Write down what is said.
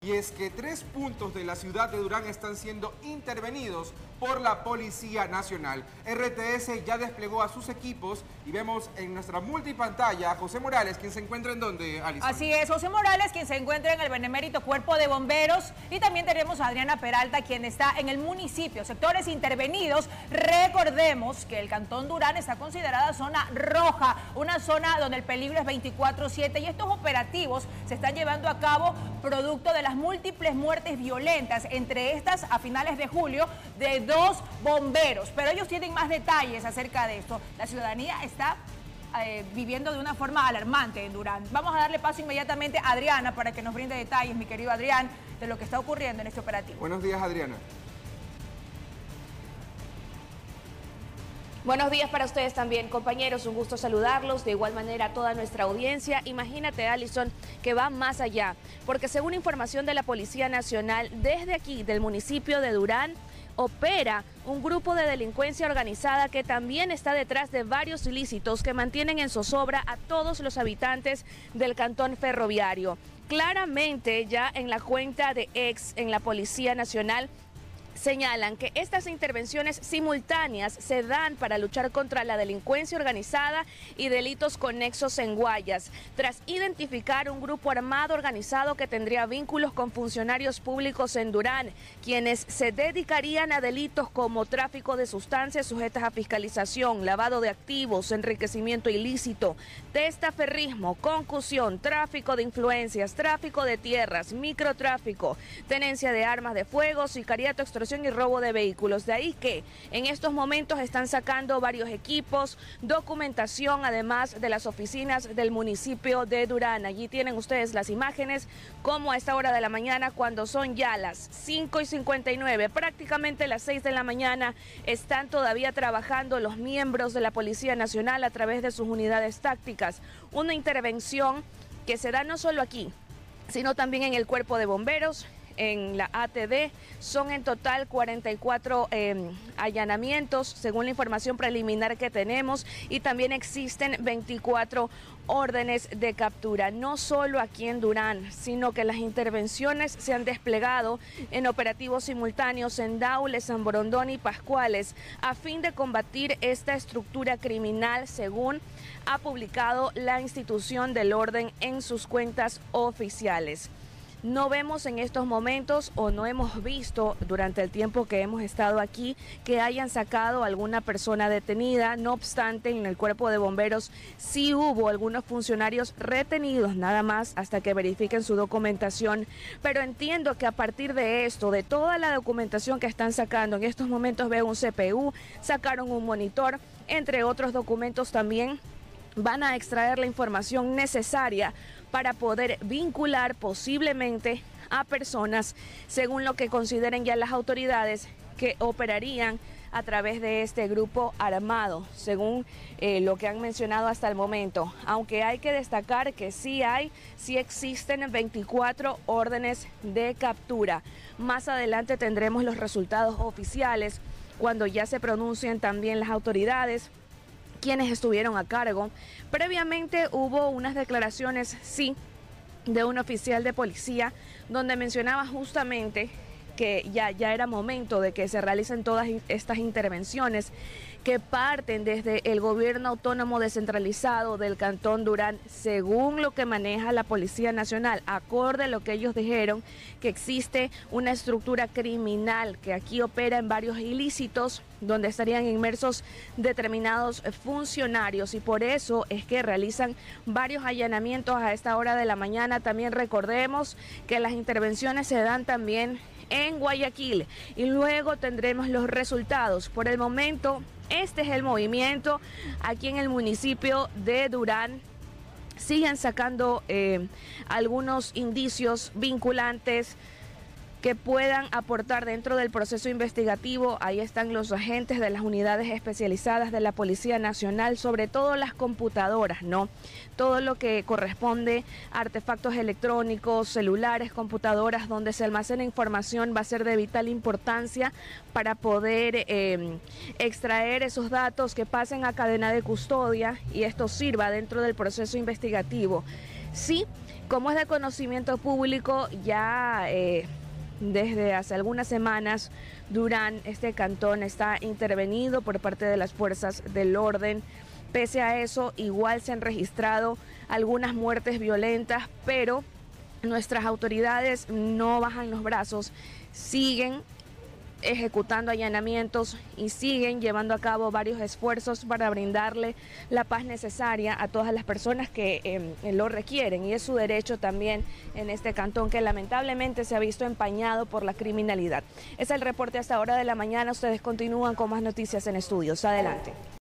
Y es que 3 puntos de la ciudad de Durán están siendo intervenidos por la Policía Nacional. RTS ya desplegó a sus equipos y vemos en nuestra multipantalla a José Morales, quien se encuentra en donde, Alison. Así es, José Morales, quien se encuentra en el benemérito Cuerpo de Bomberos, y también tenemos a Adriana Peralta, quien está en el municipio. Sectores intervenidos. Recordemos que el Cantón Durán está considerada zona roja, una zona donde el peligro es 24/7, y estos operativos se están llevando a cabo producto de las múltiples muertes violentas, entre estas a finales de julio de 2 bomberos. Pero ellos tienen más detalles acerca de esto. La ciudadanía está viviendo de una forma alarmante en Durán. Vamos a darle paso inmediatamente a Adriana para que nos brinde detalles, mi querido Adrián, de lo que está ocurriendo en este operativo. Buenos días, Adriana. Buenos días para ustedes también, compañeros, un gusto saludarlos, de igual manera a toda nuestra audiencia. Imagínate, Alison, que va más allá, porque según información de la Policía Nacional, desde aquí, del municipio de Durán, opera un grupo de delincuencia organizada que también está detrás de varios ilícitos que mantienen en zozobra a todos los habitantes del cantón ferroviario. Claramente, ya en la cuenta de ex en la Policía Nacional, señalan que estas intervenciones simultáneas se dan para luchar contra la delincuencia organizada y delitos conexos en Guayas, tras identificar un grupo armado organizado que tendría vínculos con funcionarios públicos en Durán, quienes se dedicarían a delitos como tráfico de sustancias sujetas a fiscalización, lavado de activos, enriquecimiento ilícito, testaferrismo, concusión, tráfico de influencias, tráfico de tierras, microtráfico, tenencia de armas de fuego, sicariato, extorsión y robo de vehículos. De ahí que en estos momentos están sacando varios equipos, documentación, además de las oficinas del municipio de Durán. Allí tienen ustedes las imágenes, como a esta hora de la mañana, cuando son ya las 5:59, prácticamente las 6 de la mañana, están todavía trabajando los miembros de la Policía Nacional a través de sus unidades tácticas. Una intervención que se da no solo aquí, sino también en el Cuerpo de Bomberos, en la ATD. Son en total 44 allanamientos, según la información preliminar que tenemos, y también existen 24 órdenes de captura, no solo aquí en Durán, sino que las intervenciones se han desplegado en operativos simultáneos en Daule, San Borondón y Pascuales, a fin de combatir esta estructura criminal, según ha publicado la institución del orden en sus cuentas oficiales. No vemos en estos momentos, o no hemos visto durante el tiempo que hemos estado aquí, que hayan sacado a alguna persona detenida. No obstante, en el Cuerpo de Bomberos sí hubo algunos funcionarios retenidos, nada más hasta que verifiquen su documentación. Pero entiendo que a partir de esto, de toda la documentación que están sacando, en estos momentos veo un CPU, sacaron un monitor, entre otros documentos también, van a extraer la información necesaria para poder vincular posiblemente a personas, según lo que consideren ya las autoridades, que operarían a través de este grupo armado, según lo que han mencionado hasta el momento. Aunque hay que destacar que sí existen 24 órdenes de captura. Más adelante tendremos los resultados oficiales cuando ya se pronuncien también las autoridades, quienes estuvieron a cargo. Previamente hubo unas declaraciones, sí, de un oficial de policía, donde mencionaba justamente que ya era momento de que se realicen todas estas intervenciones que parten desde el gobierno autónomo descentralizado del Cantón Durán, según lo que maneja la Policía Nacional, acorde a lo que ellos dijeron, que existe una estructura criminal que aquí opera en varios ilícitos, donde estarían inmersos determinados funcionarios, y por eso es que realizan varios allanamientos a esta hora de la mañana. También recordemos que las intervenciones se dan también en Guayaquil y luego tendremos los resultados. Por el momento, este es el movimiento aquí en el municipio de Durán. Siguen sacando algunos indicios vinculantes que puedan aportar dentro del proceso investigativo. Ahí están los agentes de las unidades especializadas de la Policía Nacional, sobre todo las computadoras, ¿no? Todo lo que corresponde a artefactos electrónicos, celulares, computadoras, donde se almacena información, va a ser de vital importancia para poder extraer esos datos que pasen a cadena de custodia y esto sirva dentro del proceso investigativo. Sí, Como es de conocimiento público, ya desde hace algunas semanas Durán, este cantón, está intervenido por parte de las fuerzas del orden. Pese a eso, igual se han registrado algunas muertes violentas, pero nuestras autoridades no bajan los brazos, siguen ejecutando allanamientos y siguen llevando a cabo varios esfuerzos para brindarle la paz necesaria a todas las personas que lo requieren, y es su derecho también en este cantón que lamentablemente se ha visto empañado por la criminalidad. Es el reporte hasta ahora de la mañana. Ustedes continúan con más noticias en estudios. Adelante.